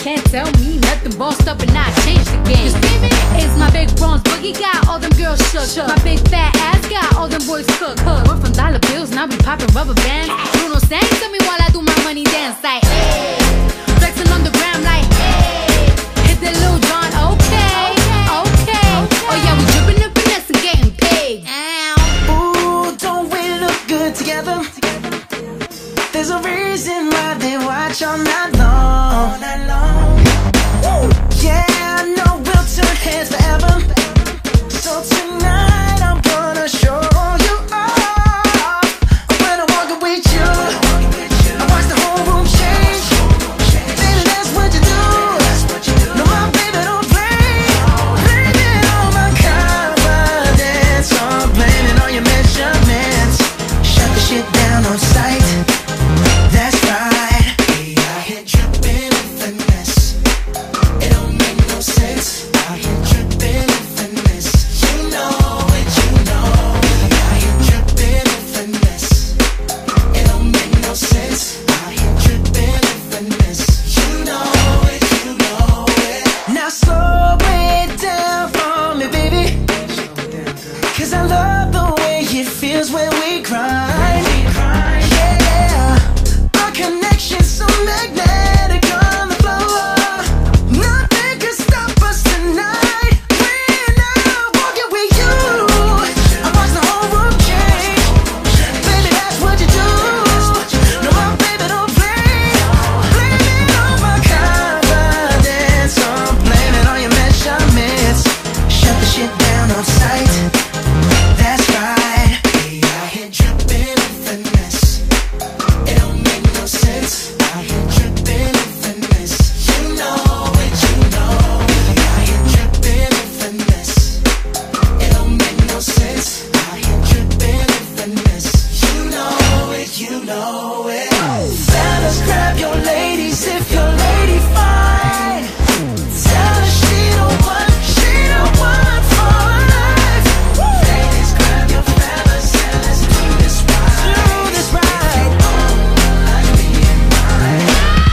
can't tell me nothing. Bossed up and I changed the game. It's my big bronze boogie got all them girls shook. My big fat ass got all them boys cook. Went from dollar bills, now we popping rubber bands. Bruno sang to me while I do my money dance like hey. Flexing on the gram like hey. Hit the Lil Jon, okay. Oh yeah, we dripping and finesse and getting paid. Ooh, don't we look good together? There's a reason why they watch all night long. Yeah, I know we'll turn heads forever. So tonight I'm gonna show you off. When I'm walking with you, I watch the whole room change. Baby, that's what you do. No, my baby don't play. Blame it on my confidence, or blame it on your measurements. Shut the shit down on sight. That's right. We out here dripping in finesse. It don't make no sense. Out here dripping in finesse. You know it, you know. We out here dripping in finesse. It don't make no sense. Out here dripping in finesse. You know it, you know it. Now slow it down for me, baby. 'Cause I love the way it feels when we grind. Connection so magnetic on the floor. Nothing can stop us tonight. When I'm walking with you, I watch the whole room change. Baby, that's what you do. No, my baby don't play. Blame it on my confidence, or blame it on your measurements. Shut the shit down on sight. That's right. We out here dripping in finesse. It don't make no sense. Out here dripping in finesse. You know it, you know. We out here dripping in finesse. It don't make no sense. Out here dripping in finesse. You know it, you know it. Fellas, grab your ladies if your lady fine. Tell her she the one for life. Ladies, grab your fellas and let's do this right. Do this right. Like me and mine.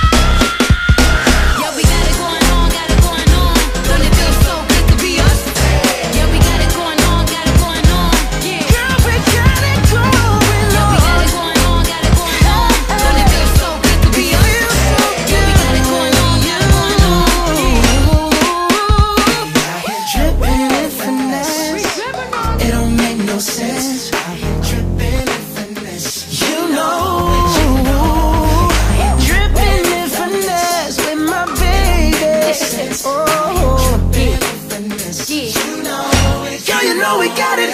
Yeah, we got it going on, got it going on. Don't it feel so good to be us? Yeah, we got it going on, got it going on. Yeah, Girl, we got it going on. yeah, we got it going on, got it going on. Don't it feel so good to be us? Yeah, we got it going on, got it going on. Out here dripping in finesse. It don't make no sense. Out here dripping in finesse. You know, dripping in finesse with my baby. Oh, dripping in finesse. You know it. Girl, you know we got it